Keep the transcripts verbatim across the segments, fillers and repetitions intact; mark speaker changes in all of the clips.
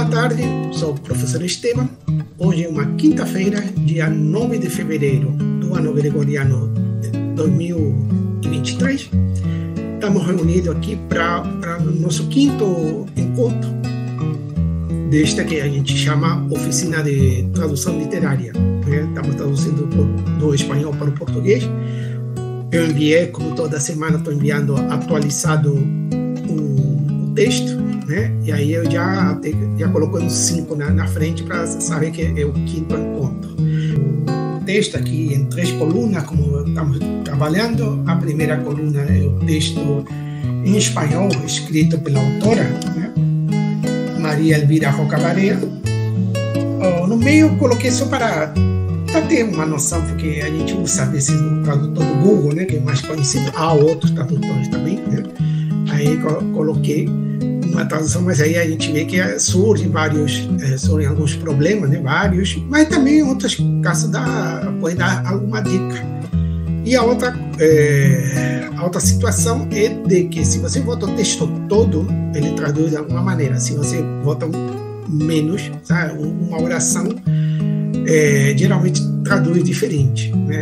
Speaker 1: tarde, sou o professor Esteban. Hoje é uma quinta-feira, dia nove de fevereiro do ano gregoriano de dois mil e vinte e três. Estamos reunidos aqui para o nosso quinto encontro desta que a gente chama Oficina de Tradução Literária. Estamos traduzindo do espanhol para o português. Eu enviei, como toda semana, estou enviando atualizado o, o texto, né? E aí eu já, já coloquei uns cinco na, na frente para saber que é o quinto encontro. O texto aqui em três colunas, como estamos trabalhando. A primeira coluna é o texto em espanhol, escrito pela autora, né? Maria Elvira Roca Barea. No meio eu coloquei só para para ter uma noção, porque a gente usa esse tradutor do Google, né, que é mais conhecido. Há outros tradutores também, né? Aí coloquei uma tradução, mas aí a gente vê que surgem vários, é, surgem alguns problemas, né, vários, mas também em outros casos dá, pode dar alguma dica. E a outra, é, a outra situação é de que se você bota o texto todo, ele traduz de alguma maneira. Se você bota menos, sabe, uma oração, É, geralmente traduz diferente, né?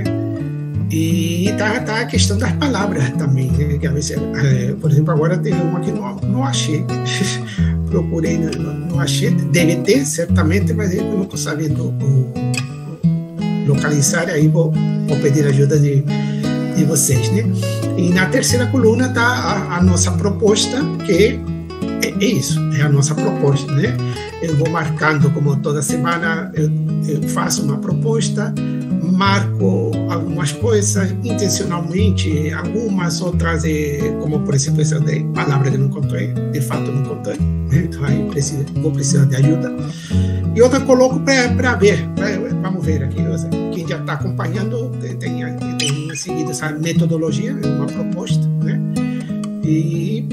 Speaker 1: E tá, tá a questão das palavras também, né? Que às vezes, é, por exemplo, agora tem uma que não, não achei, procurei, não, não achei, deve ter certamente, mas eu não estou sabendo o, o, localizar, aí vou, vou pedir ajuda de, de vocês, né? E na terceira coluna tá a, a nossa proposta, que é, é isso, é a nossa proposta, né? Eu vou marcando, como toda semana, eu, eu faço uma proposta, marco algumas coisas intencionalmente, algumas outras, é, como por exemplo essa de palavra que não encontrei, de fato não encontrei, né? Então aí preciso, vou precisar de ajuda. E outra coloco para ver, pra, vamos ver aqui, quem já está acompanhando tem, tem seguido essa metodologia, uma proposta, né? E,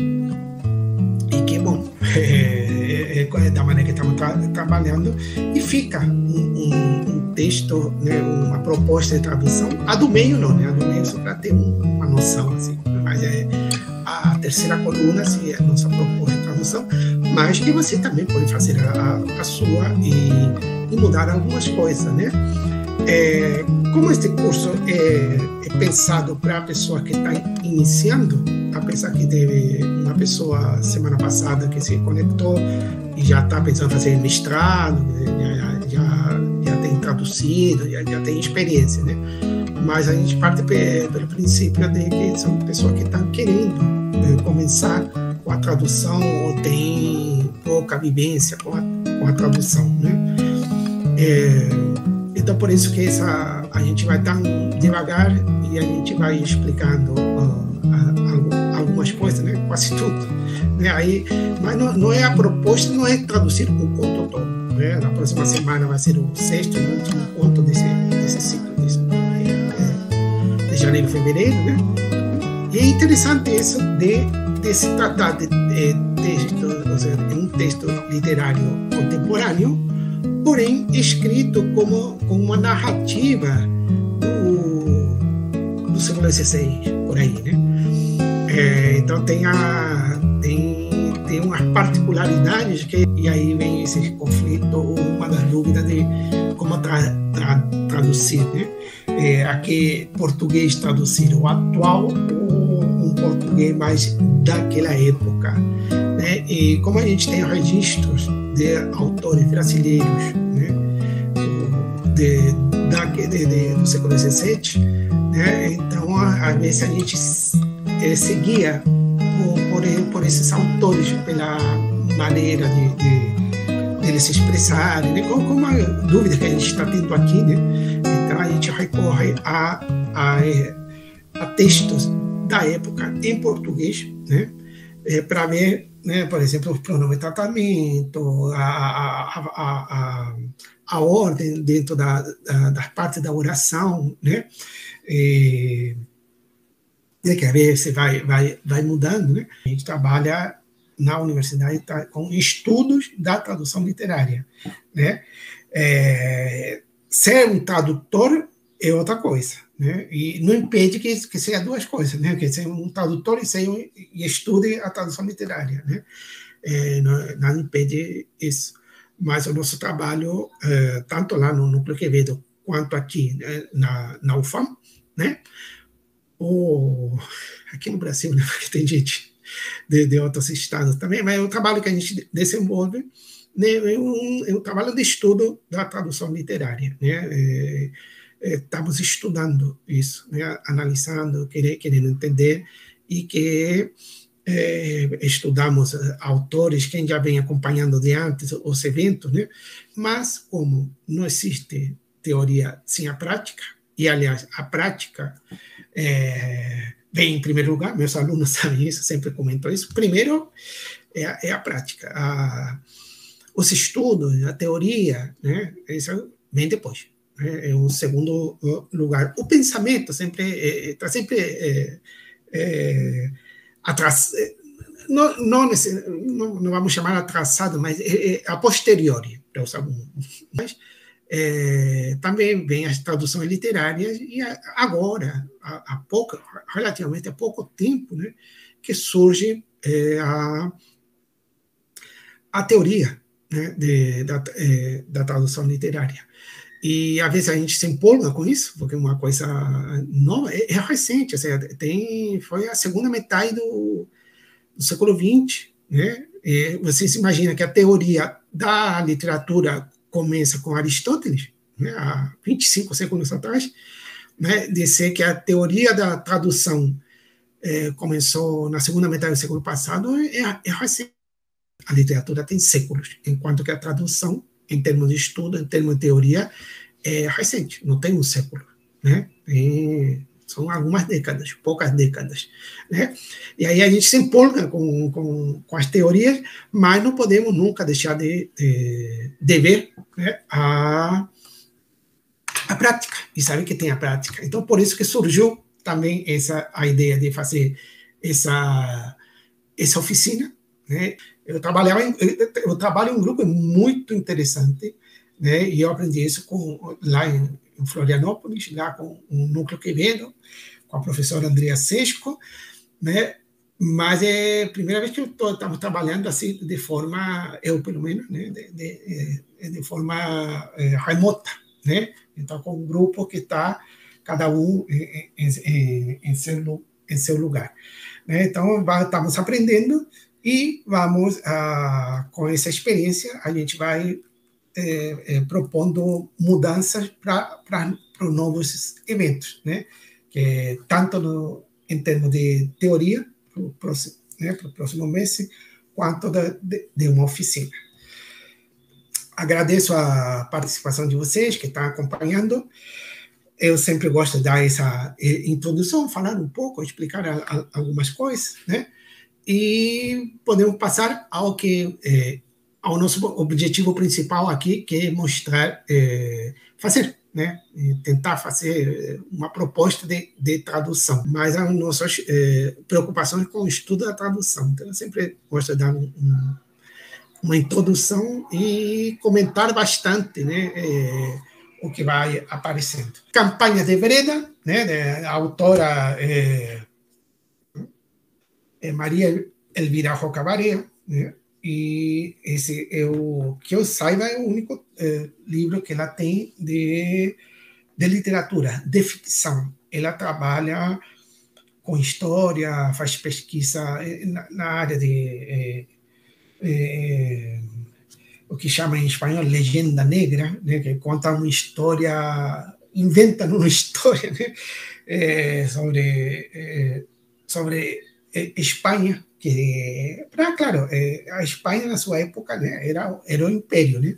Speaker 1: e que bom. É, é, da maneira que estamos tra trabalhando, e fica um, um, um texto, né, uma proposta de tradução. A do meio não, né? A do meio só para ter um, uma noção, assim. Mas é a terceira coluna, assim, é a nossa proposta de tradução, mas que você também pode fazer a, a sua e, e mudar algumas coisas, né? É, como este curso é, é pensado para a pessoa que está iniciando, apesar que teve uma pessoa semana passada que se conectou e já está pensando em fazer mestrado, já, já, já tem traduzido, já, já tem experiência, né? Mas a gente parte pelo princípio de que são pessoas que estão querendo é, começar com a tradução ou tem pouca vivência com a, com a tradução, né? É, Então, por isso que essa, a gente vai estar devagar e a gente vai explicando uh, algumas coisas, né? Quase tudo. Né? Aí, mas não, não é a proposta, não é traduzir o conto todo. Né? Na próxima semana vai ser o sexto e último conto desse, desse ciclo desse, de, de janeiro e fevereiro. Né? E é interessante isso de, de se tratar de, de texto, ou seja, de um texto literário contemporâneo, porém escrito como, como uma narrativa do, do século dezesseis, por aí, né? É, então tem, a, tem, tem umas particularidades que, e aí vem esse conflito, uma das dúvidas de como tra, tra, traduzir, né? É, aqui português traduzir o atual ou um português mais daquela época, né? E como a gente tem registros de autores brasileiros, né, de, de, de, de, do século dezessete, né, então às vezes a gente é, seguia por, por, por esses autores pela maneira de, de, de eles se expressarem, né, como, como a dúvida que a gente está tendo aqui, né, então a gente recorre a, a, a textos da época em português, né, é, para ver, né, por exemplo, o pronome de tratamento, a, a, a, a, a ordem dentro da, da, das partes da oração, né? E, e que às vezes vai, vai, vai mudando, né? A gente trabalha na universidade tá, com estudos da tradução literária, né? É, ser um tradutor é outra coisa, né? E não impede que, que seja duas coisas, né? Que seja um tradutor e, seja um, e estude a tradução literária, né? É, não, não impede isso. mas o nosso trabalho, eh, tanto lá no Núcleo Quevedo, quanto aqui né, na, na U F A M, né? Ou aqui no Brasil, né? Porque tem gente de, de outros estados também, mas é o trabalho que a gente desenvolve, né, é, um, é um trabalho de estudo da tradução literária, né? É, é, estamos estudando isso, né? Analisando, querer, querendo entender, e que é, estudamos autores, quem já vem acompanhando de antes os eventos, né? Mas como não existe teoria sem a prática, e aliás, a prática é, vem em primeiro lugar, meus alunos sabem isso, sempre comento isso, primeiro é a, é a prática, a, os estudos, a teoria, né? Isso vem depois, né? É um segundo lugar. O pensamento sempre está é, sempre é, é, atrás, não, não, não, não vamos chamar atrasado, mas é, é a posteriori, para usar um, mas é, também vem as traduções literárias, e agora, há, há pouco, relativamente há pouco tempo, né, que surge é, a, a teoria, né, de, da, é, da tradução literária. E às vezes a gente se empolga com isso, porque é uma coisa nova, é, é recente, assim, tem, foi a segunda metade do, do século vinte, né? E você se imagina que a teoria da literatura começa com Aristóteles, né, há vinte e cinco séculos atrás, né, dizer que a teoria da tradução é, começou na segunda metade do século passado é, é recente. A literatura tem séculos, enquanto que a tradução, em termos de estudo, em termos de teoria, é recente, não tem um século, né? Tem, são algumas décadas, poucas décadas, né? E aí a gente se empolga com, com, com as teorias, mas não podemos nunca deixar de, de, de ver, né, a, a prática, e saber que tem a prática. Então, por isso que surgiu também essa, a ideia de fazer essa, essa oficina, né? Eu, trabalhava em, eu trabalho em um grupo muito interessante, né? E eu aprendi isso com, lá em, em Florianópolis, lá com o Núcleo Quevedo, com a professora Andrea Sesco, né? Mas é a primeira vez que eu estamos trabalhando assim, de forma, eu pelo menos, né? de, de, de forma é, remota, né? Então, com um grupo que está, cada um em, em, em, seu, em seu lugar, né? Então, estamos aprendendo, e vamos, ah, com essa experiência, a gente vai é, é, propondo mudanças para os novos eventos, né? Que, tanto no, em termos de teoria, para o próximo, né, próximo mês, quanto de, de uma oficina. Agradeço a participação de vocês que estão acompanhando. Eu sempre gosto de dar essa introdução, falar um pouco, explicar a, a, algumas coisas, né? E podemos passar ao que é, ao nosso objetivo principal aqui, que é mostrar, é, fazer, né? Tentar fazer uma proposta de, de tradução, mas as nossas é, preocupações com o estudo da tradução. Então, eu sempre gosto de dar um, um, uma introdução e comentar bastante, né? É, o que vai aparecendo. Campanha de Vereda, né? A autora é, é Maria Elvira Roca Barea, né? E esse é o que eu saiba é o único é, livro que ela tem de, de literatura, de ficção. Ela trabalha com história, faz pesquisa na, na área de é, é, o que chama em espanhol legenda negra, né? Que conta uma história, inventa uma história, né? É, sobre é, sobre Espanha, que, pra, claro, a Espanha na sua época, né, era, era o império, né?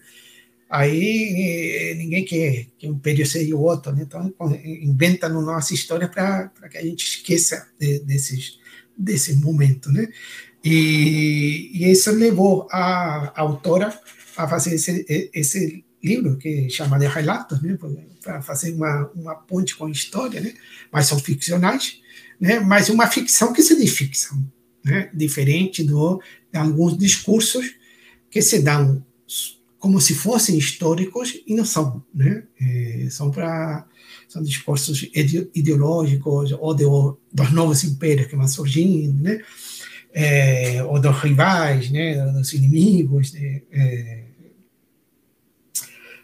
Speaker 1: Aí ninguém quer que o império seja o outro, né? Então inventa na nossa história para que a gente esqueça de, desses, desses momentos, né? E, e isso levou a, a autora a fazer esse, esse livro que chama de relatos, né? Para fazer uma, uma ponte com a história, né? Mas são ficcionais, né? Mas uma ficção que se diz ficção, né? Diferente do, de alguns discursos que se dão como se fossem históricos e não são, né? É, são para são discursos ideológicos ou de, ou dos novos impérios que vão surgindo, né? É, ou dos rivais, né? Dos inimigos, né? É,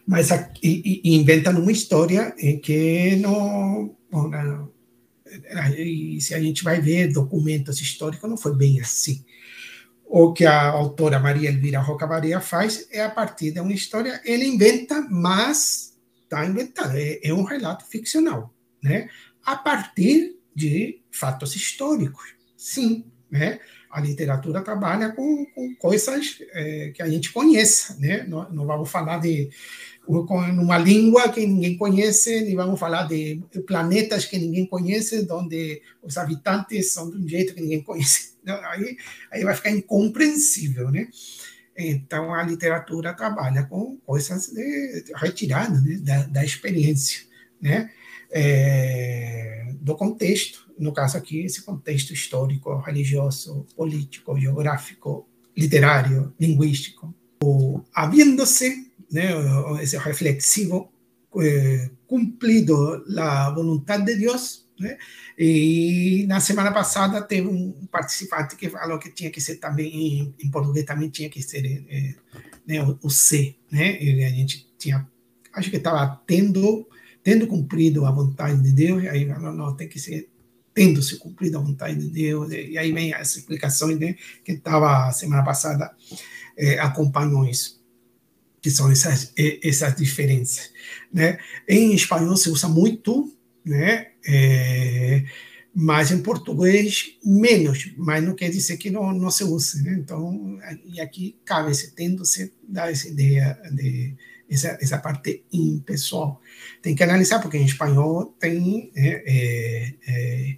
Speaker 1: mas aqui, e, e inventam uma história em que não, não, e se a gente vai ver documentos históricos, não foi bem assim. O que a autora Maria Elvira Roca Barea faz é, a partir de uma história, ele inventa, mas está inventado, é, é um relato ficcional, né? A partir de fatos históricos, sim, né? A literatura trabalha com, com coisas é, que a gente conheça, né? Não, não vamos falar de numa língua que ninguém conhece, nem vamos falar de planetas que ninguém conhece, onde os habitantes são de um jeito que ninguém conhece. Aí, aí vai ficar incompreensível, né? Então, a literatura trabalha com coisas de, retiradas, né, da, da experiência, né? É, do contexto, no caso aqui, esse contexto histórico, religioso, político, geográfico, literário, linguístico. Habiéndose, né, ese reflexivo, eh, cumplido a vontade de Deus, né? E na semana passada teve um participante que falou que tinha que ser também, em, em português também tinha que ser eh, né, o, o C, né? E a gente tinha, acho que estava tendo, tendo cumprido a vontade de Deus, e aí não, não tem que ser tendo se cumprido a vontade de Deus, e aí vem as explicações, né, que estava semana passada, eh, acompanhou isso, que são essas, essas diferenças, né? Em espanhol se usa muito, né? É, mas em português menos, mas não quer dizer que não, não se use, né? Então, e aqui cabe esse tendo-se, dá essa ideia de essa, essa parte impessoal. Tem que analisar, porque em espanhol tem é, é, é,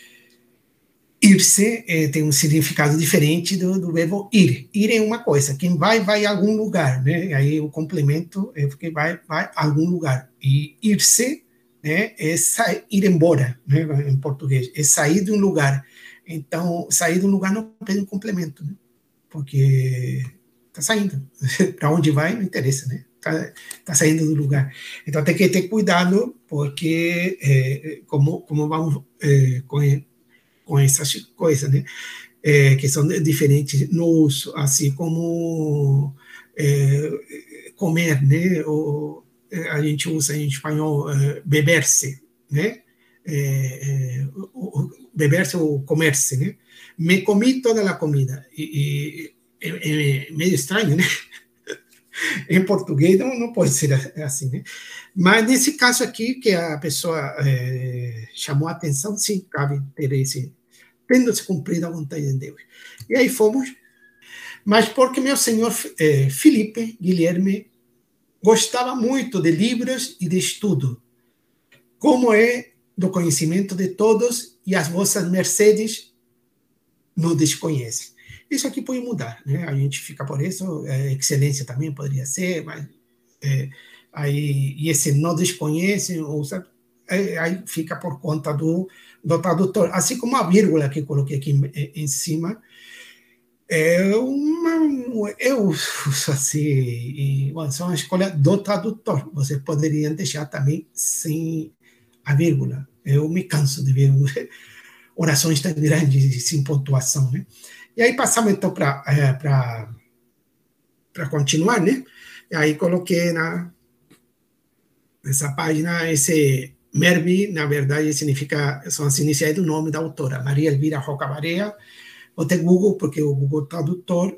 Speaker 1: ir-se eh, tem um significado diferente do, do verbo ir. Ir é uma coisa, quem vai, vai a algum lugar, né? Aí o complemento é porque vai, vai a algum lugar. E ir-se, né, é sair, ir embora, né, em português, é sair de um lugar. Então, sair de um lugar não tem um complemento, né? Porque está saindo. Para onde vai, não interessa, né? Está tá saindo do lugar. Então, tem que ter cuidado, porque, eh, como, como vamos eh, com com essas coisas, né? É, que são diferentes no uso, assim como é, comer, né? O, a gente usa em espanhol é, beber-se, né? É, é, beber-se ou comer-se, né? Me comi toda a comida. E, e é, é meio estranho, né? Em português não, não pode ser assim, né? Mas nesse caso aqui, que a pessoa é, chamou a atenção, sim, cabe ter esse, tendo-se cumprido a vontade de Deus. E aí fomos, mas porque meu senhor eh, Felipe Guilherme gostava muito de livros e de estudo, como é do conhecimento de todos, e as vossas mercedes não desconhecem. Isso aqui pode mudar, né? A gente fica por isso, é, excelência também poderia ser, mas é, aí, e esse não desconhecem, ou, aí fica por conta do, do tradutor. Assim como a vírgula que coloquei aqui em, em cima, é uma, eu uso assim, e, bom, são a escolha do tradutor. Vocês poderiam deixar também sem a vírgula. Eu me canso de ver orações tão grandes sem pontuação, né? E aí passamos então para é, para continuar, né? E aí coloquei na nessa página esse Mervi, na verdade, significa, são as iniciais do nome da autora, Maria Elvira Roca Barea. Botei Google, porque o Google Tradutor,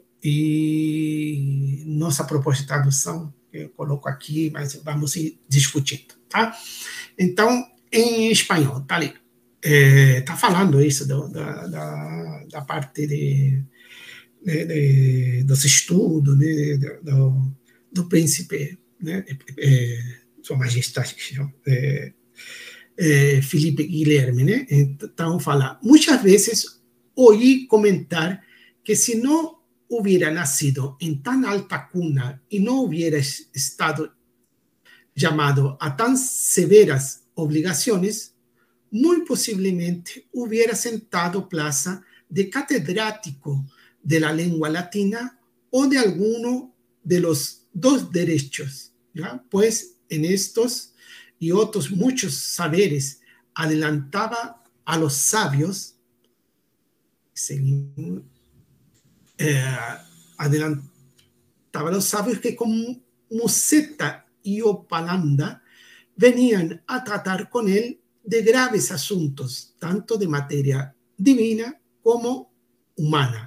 Speaker 1: e nossa proposta de tradução, eu coloco aqui, mas vamos ir discutindo, tá? Então, em espanhol, tá ali. Está é, falando isso do, da, da, da parte de, de, de, dos estudos, né, do, do príncipe, né, é, Sua Majestade, é, é, Felipe Guilherme, né? Então, fala, muitas vezes oí comentar que se não hubiera nacido em tan alta cuna e não hubiera estado chamado a tan severas obrigações, muy posiblemente hubiera sentado plaza de catedrático de la lengua latina o de alguno de los dos derechos, ¿ya? Pues en estos y otros muchos saberes adelantaba a los sabios, según, eh, adelantaba a los sabios que como museta Iopalanda venían a tratar con él de graves asuntos, tanto de materia divina como humana.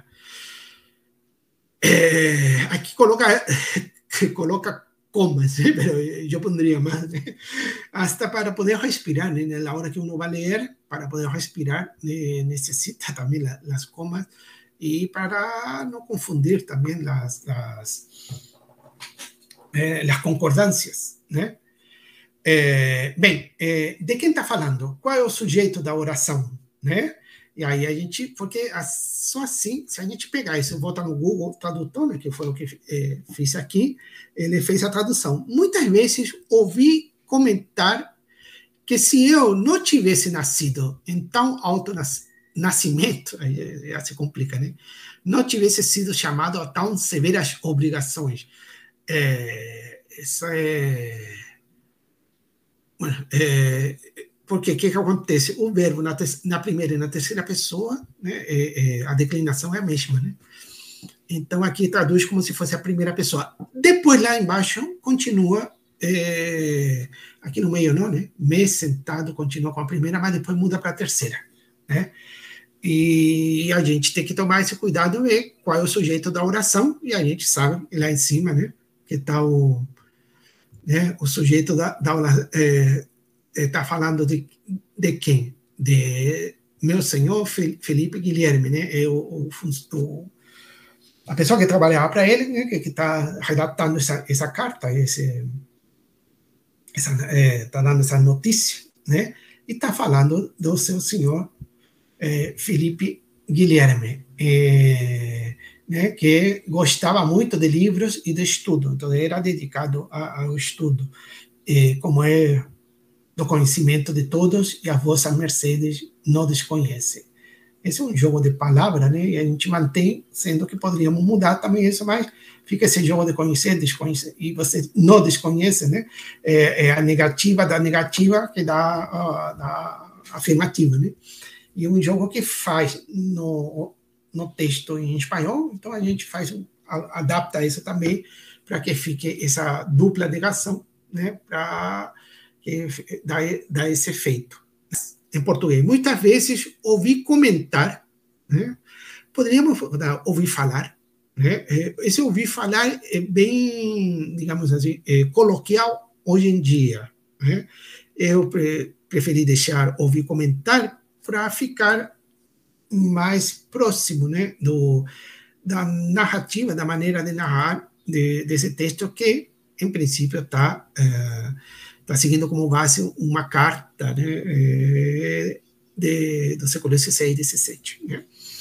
Speaker 1: Eh, aquí coloca, coloca comas, ¿eh? Pero yo pondría más, ¿eh? Hasta para poder respirar, en la hora que uno va a leer, para poder respirar, eh, necesita también la, las comas, y para no confundir también las, las, eh, las concordancias, né? É, bem, é, de quem está falando? Qual é o sujeito da oração, né? E aí a gente, porque só assim, se a gente pegar isso e voltar no Google Tradutor, né, que foi o que é, fiz aqui, ele fez a tradução. Muitas vezes ouvi comentar que se eu não tivesse nascido em tão alto nascimento, aí já se complica, né? Não tivesse sido chamado a tão severas obrigações. É, isso é... Bueno, é, porque o que, que acontece? O verbo na, te, na primeira e na terceira pessoa, né, é, é, a declinação é a mesma, né? Então aqui traduz como se fosse a primeira pessoa. Depois lá embaixo continua, é, aqui no meio não, né? Me sentado continua com a primeira, mas depois muda para a terceira, né? E a gente tem que tomar esse cuidado e ver qual é o sujeito da oração, e a gente sabe lá em cima, né, que está o, né, o sujeito da, da oração, está é, falando de, de quem? De meu senhor Felipe Guilherme, né, é o, o, o, a pessoa que trabalhava para ele, né, que está redatando essa, essa carta, esse, essa, é, tá dando essa notícia, né, e está falando do seu senhor É, Felipe Guilherme, é, né, que gostava muito de livros e de estudo, então era dedicado a, ao estudo, é, como é do conhecimento de todos e a vossa mercedes não desconhece. Esse é um jogo de palavras, né, e a gente mantém, sendo que poderíamos mudar também isso, mas fica esse jogo de conhecer, desconhecer, e você não desconhece, né, é, é a negativa da negativa que dá a, da afirmativa, né. E um jogo que faz no, no texto em espanhol, então a gente faz, adapta isso também para que fique essa dupla negação, né, para dar, dar esse efeito. Em português, muitas vezes ouvi comentar, né, poderíamos ouvir falar, né, esse ouvir falar é bem, digamos assim, é coloquial hoje em dia, né. Eu pre, preferi deixar ouvir comentar para ficar mais próximo, né, do, da narrativa, da maneira de narrar de, desse texto que, em princípio, está é, tá seguindo como base uma carta, né, é, de, do século dezesseis e dezessete. Né?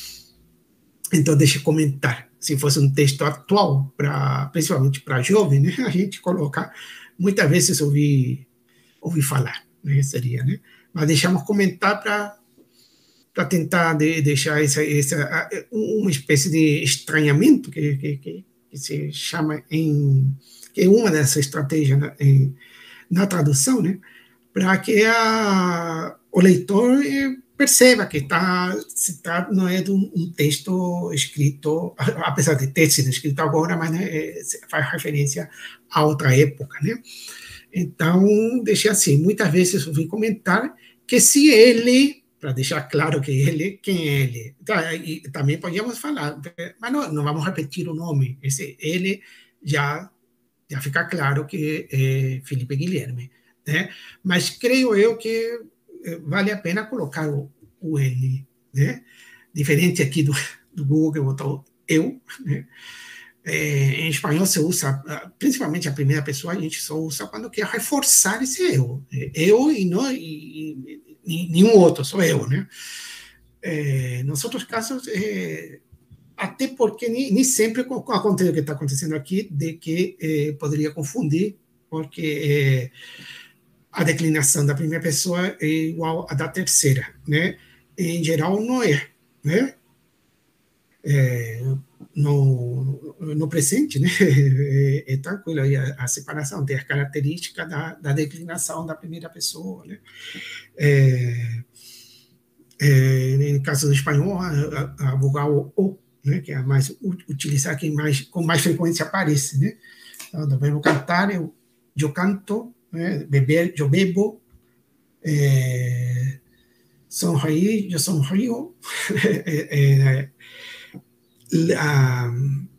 Speaker 1: Então, deixa eu comentar. Se fosse um texto atual, pra, principalmente para jovem, né, a gente coloca, muitas vezes ouvi, ouvi falar, né, seria, né? Mas deixamos comentar para para tentar de, deixar essa, essa, uma espécie de estranhamento que, que, que, que se chama em, que é uma dessas estratégias na, em, na tradução, né, para que a, o leitor perceba que está citado, não é de um, um texto escrito, apesar de ter sido escrito agora, mas, né, é, faz referência a outra época, né. Então, deixei assim, muitas vezes ouvi comentar que se ele, para deixar claro que ele, quem é ele. Então, e também podíamos falar, mas não, não vamos repetir o nome. Esse ele já, já fica claro que é Felipe Guilherme, né? Mas creio eu que vale a pena colocar o, o ele, né? Diferente aqui do, do Google que botou eu, né? É, em espanhol se usa, principalmente a primeira pessoa, a gente só usa quando quer reforçar esse eu. Eu e não e, e nenhum outro, só eu, né? É, nos outros casos, é, até porque nem, nem sempre acontece o que está acontecendo aqui, de que é, poderia confundir, porque é, a declinação da primeira pessoa é igual à da terceira, né? Em geral, não é, né? É, no, no presente, né, é, é tranquilo, aí a, a separação tem as características da, da declinação da primeira pessoa, né. É, é, no caso do espanhol, a, a, a vogal O, né, que é a mais utilizada, que mais, com mais frequência aparece, né. Então, do verbo cantar, eu eu canto, né? Beber, eu bebo, é, sonreír, eu sonrio. é, é, a,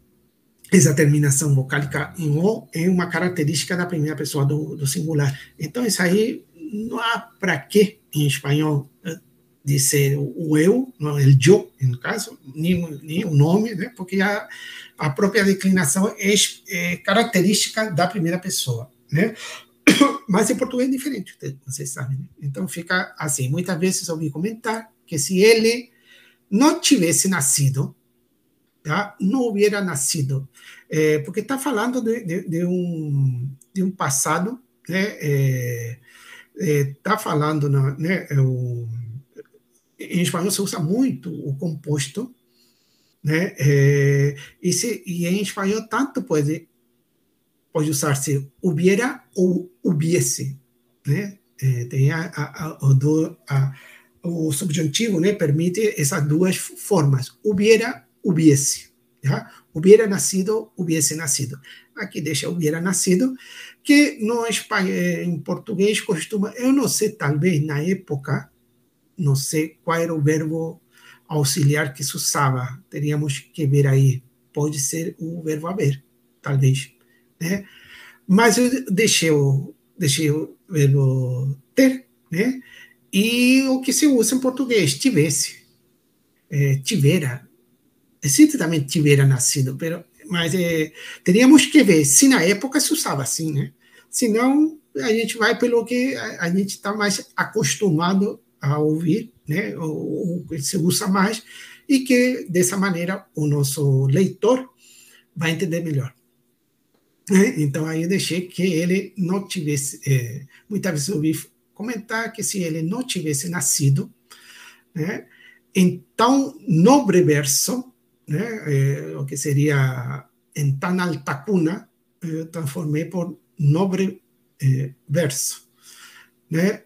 Speaker 1: essa terminação vocálica em O é uma característica da primeira pessoa do, do singular. Então, isso aí não há para que, em espanhol, dizer o eu, não, o eu, no caso, nem, nem o nome, né? Porque a, a própria declinação é, é característica da primeira pessoa, né? Mas em português é diferente, vocês sabem. Né? Então, fica assim. Muitas vezes eu ouvi comentar que se ele não tivesse nascido, tá? Não hubiera nascido, é, porque está falando de, de, de, um, de um passado, né? Está é, é, falando, né? O, em espanhol se usa muito o composto, né? É, e, se, e em espanhol tanto pode, pode usar-se hubiera ou hubiese, né? É, tem a, a, a, a, o subjuntivo, né? Permite essas duas formas, hubiera, hubiese. ¿Ya? Hubiera nacido, hubiese nacido. Aqui deixa hubiera nacido, que no espanhol, em português costuma, eu não sei, talvez na época, não sei qual era o verbo auxiliar que se usava, teríamos que ver aí, pode ser o verbo haver, talvez, né? Mas eu deixei o, deixei o verbo ter, né? E o que se usa em português, tivesse, é, tivera, existe também tivera nascido, pero, mas é, teríamos que ver se na época se usava assim, né? Senão, a gente vai pelo que a, a gente está mais acostumado a ouvir, né? O que se usa mais, e que dessa maneira o nosso leitor vai entender melhor. Né? Então, aí eu deixei que ele não tivesse. É, muitas vezes eu ouvi comentar que se ele não tivesse nascido, né? Então, nobre verso, né? É, o que seria em tan alta cuna, eu transformei por nobre é, verso, né?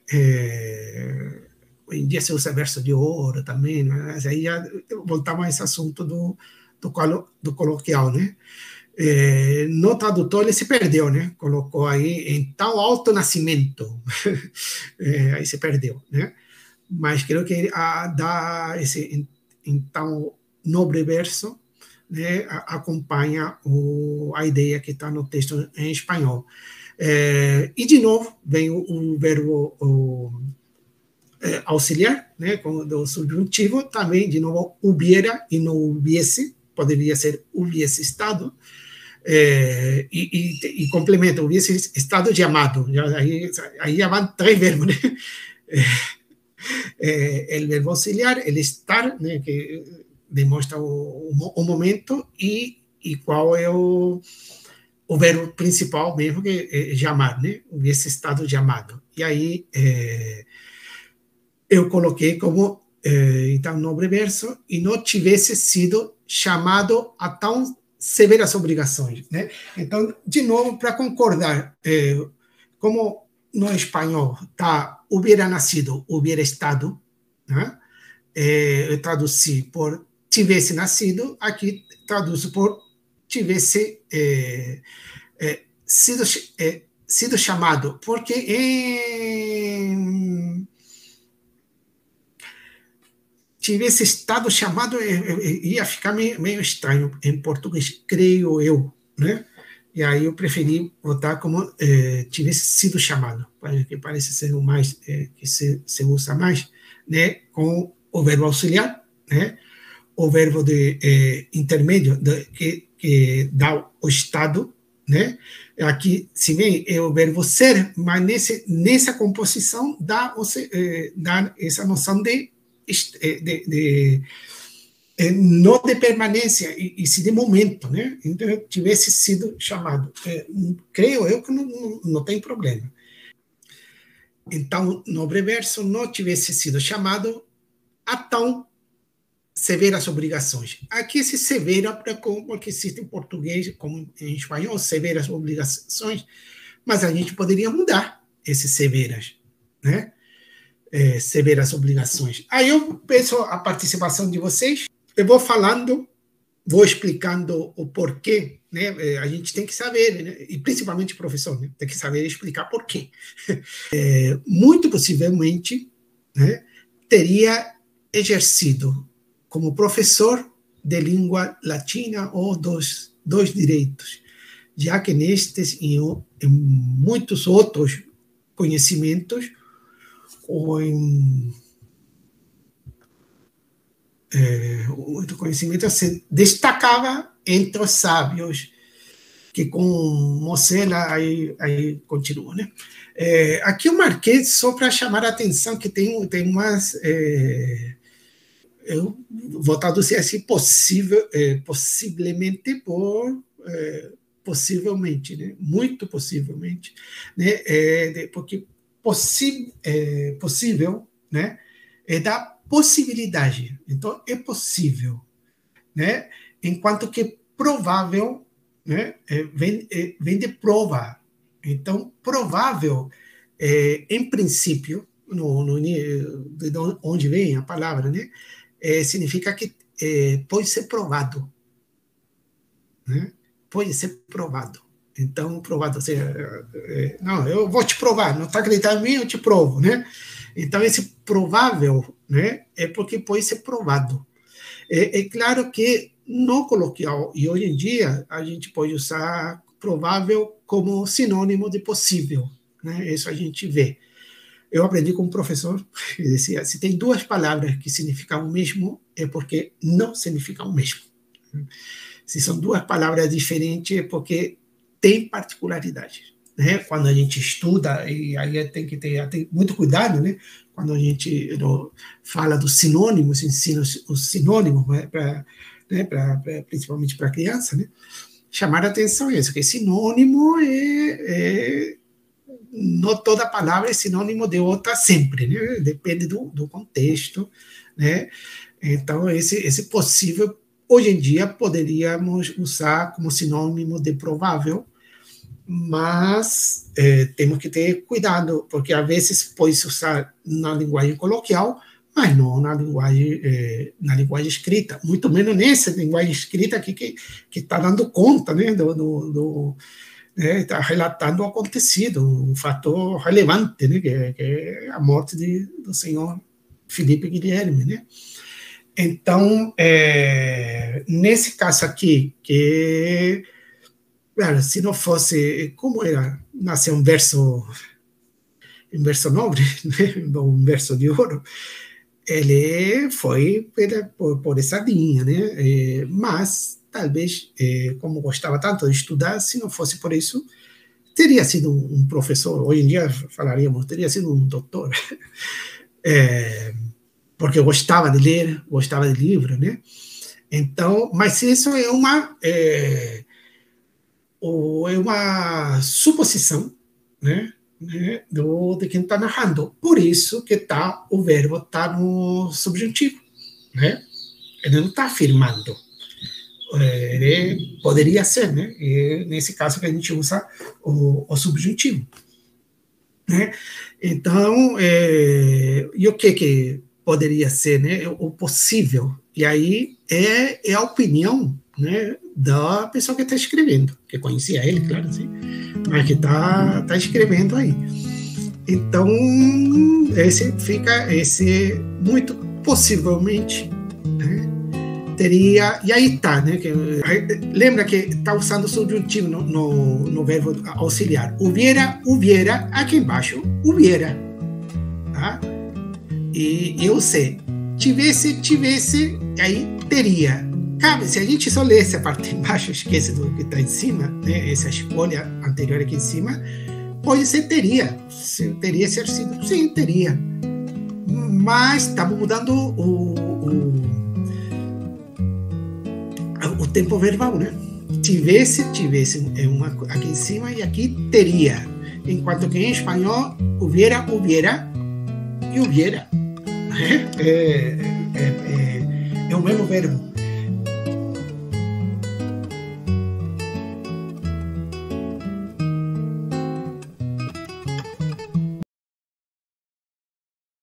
Speaker 1: É, hoje em dia se usa verso de ouro também, mas aí já voltamos a esse assunto do, do, do coloquial, né? É, no tradutor ele se perdeu, né? Colocou aí em tal alto nascimento, é, aí se perdeu, né? Mas creio que a, dá esse então nobre verso, né? A, acompanha o, a ideia que está no texto em espanhol. É, e de novo vem o, o verbo o, é, auxiliar, né? Com o subjuntivo, também de novo hubiera e não hubiese, poderia ser hubiese estado. É, e, e, e complementa, hubiese estado chamado, aí, aí já vão três verbos, né? É, é, o verbo auxiliar, ele estar, né, que demonstra o, o momento, e, e qual é o, o verbo principal mesmo, que é chamar, né? Hubiese estado chamado. E aí é, eu coloquei como, é, então, nobre verso, e não tivesse sido chamado a tão severas obrigações, né? Então, de novo, para concordar, é, como no espanhol tá hubiera nacido, hubiera estado, né? É, eu traduzi por tivesse nascido, aqui traduzo por tivesse é, é, sido, é, sido chamado, porque em tivesse estado chamado, ia ficar meio, meio estranho em português, creio eu, né? E aí eu preferi botar como eh, tivesse sido chamado, que parece ser o mais eh, que se, se usa mais, né? Com o verbo auxiliar, né? O verbo de eh, intermédio de, que, que dá o estado, né? Aqui, se bem, é o verbo ser, mas nesse, nessa composição dá, eh, dá essa noção de De, de, de, não de permanência, e, e sim de momento, né? Então, eu tivesse sido chamado. É, creio eu que não, não, não tem problema. Então, nobre verso, não tivesse sido chamado a tão severas obrigações. Aqui esse severa, porque existe em português, como em espanhol, severas obrigações, mas a gente poderia mudar esses severas, né? É, severas obrigações. Aí eu peço a participação de vocês, eu vou falando vou explicando o porquê, né? A gente tem que saber, né? E principalmente o professor, né? Tem que saber explicar porquê. É, muito possivelmente, né, teria exercido como professor de língua latina ou dos, dos direitos, já que nestes e em muitos outros conhecimentos, ou em é, muito conhecimento, se destacava entre os sábios, que com Mosela aí, aí continua, né? É, aqui eu marquei só para chamar a atenção que tem, tem umas... É, eu vou traduzir assim, possível, é, possivelmente por... É, possivelmente, né? Muito possivelmente, né? É, porque possi é, possível, né? É da possibilidade. Então, é possível, né? Enquanto que provável, né? É, vem, é, vem de prova. Então, provável, é, em princípio, no, no, de onde vem a palavra, né? É, significa que é, pode ser provado, né? Pode ser provado. Então, provado, ou seja, é, não, eu vou te provar, não está acreditando em mim, eu te provo, né? Então, esse provável, né, é porque pode ser provado. É, é claro que no coloquial, e hoje em dia, a gente pode usar provável como sinônimo de possível, né? Isso a gente vê. Eu aprendi com um professor que dizia, se tem duas palavras que significam o mesmo, é porque não significam o mesmo. Se são duas palavras diferentes, é porque tem particularidades, né? Quando a gente estuda, e aí tem que ter, ter muito cuidado, né? Quando a gente fala dos sinônimos, ensina os sinônimos, né? Pra, né? Pra, pra, principalmente para criança, né? Chamar a atenção a isso, que sinônimo é, é... não toda palavra é sinônimo de outra sempre, né? Depende do, do contexto, né? Então, esse, esse possível, hoje em dia, poderíamos usar como sinônimo de provável, mas é, temos que ter cuidado, porque às vezes pode se usar na linguagem coloquial, mas não na linguagem, é, na linguagem escrita, muito menos nessa linguagem escrita aqui que está dando conta, né, do, do, do está né, relatando o acontecido, um fator relevante, né, que, que é a morte de, do senhor Felipe Guilherme, né? Então, é, nesse caso aqui, que, claro, se não fosse, como era, nascer um verso, um verso nobre, né, um verso de ouro, ele foi por, por essa linha, né? É, mas, talvez, é, como gostava tanto de estudar, se não fosse por isso, teria sido um professor, hoje em dia falaríamos, teria sido um doutor, é, porque eu gostava de ler, gostava de livro, né? Então, mas isso é uma, é, é uma suposição, né? né? Do, de quem está narrando. Por isso que tá, o verbo está no subjuntivo, né? Ele não está afirmando. Ele poderia ser, né? E nesse caso que a gente usa o, o subjuntivo, né? Então, é, e o que que poderia ser, né? O possível. E aí é, é a opinião, né, da pessoa que está escrevendo, que conhecia ele, claro, assim, mas que está tá escrevendo aí. Então, esse fica, esse muito possivelmente, né, teria, e aí tá, né, que, lembra que está usando o subjuntivo no, no, no verbo auxiliar, hubiera, hubiera, aqui embaixo, hubiera, tá? E eu sei, tivesse, tivesse, aí teria. Cabe, se a gente só ler essa parte de baixo, esquece do que está em cima, né, essa escolha anterior aqui em cima, pode ser teria, se, teria sido, sim, teria. Mas estamos mudando o, o, o tempo verbal, né? Tivesse, tivesse é uma, aqui em cima e aqui teria. Enquanto que em espanhol, hubiera, hubiera e hubiera. É, é, é, é o mesmo verbo.